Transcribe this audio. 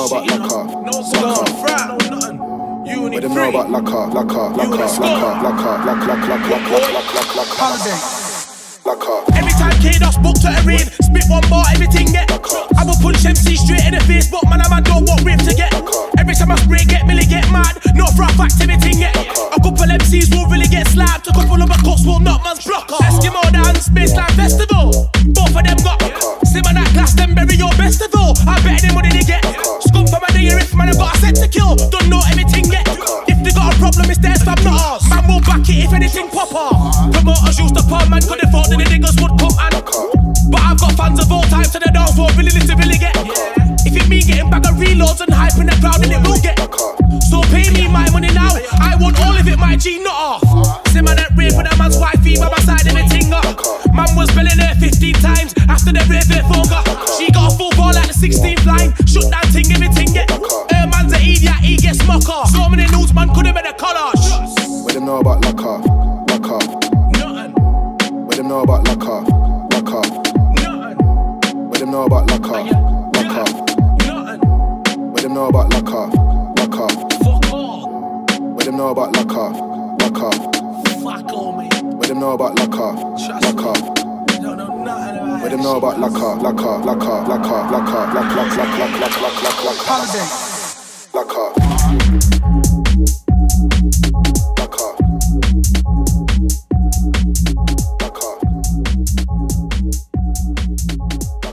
about lacquer? No scar, frat, no nothing. What them know about lacquer? Every time K-Dot spoke to a rave, spit one bar, everything get. I will punch MC straight in the face, but man, I don't want rave to get. Every time I spray, get Millie, get mad. Not for a fact, everything get. A couple MCs will really get slapped. A couple of my cuts will knock man's block off. Eskimo dance, Baseline Festival. Both of them got Simmer that Glastonbury or Festival. I bet them money they get. Scum for my day, if man, I got a set to kill. Don't know everything yet. If they got a problem, it's theirs, fam, not ours. Man will back it if anything pop off. Promoters used to palm, man could afford the niggas would come and. But I've got fans of all types and the dance floor really listen, really get. If it mean getting back of reloads and hype in the crowd, then it will get. So pay me my money now, I want all of it, my G not off. Simmer that rave with a man's wifey by my side and the ting up. Man was spelling her 15 times after the rave their phone got. She got a full ball at the 16th line, shut down ting, everything get. Her man's an idiot, he gets mock off. So many news man could've been a collage. What them know about lacquer? Nothing. What them know about lacquer? Nothing. What them know about lacquer? Nothing. What them know about lacquer? Fuck all. What them know about lacquer? Fuck all, mate. What them know about lacquer? Don't know nothing about What them know about lacquer? Lacquer.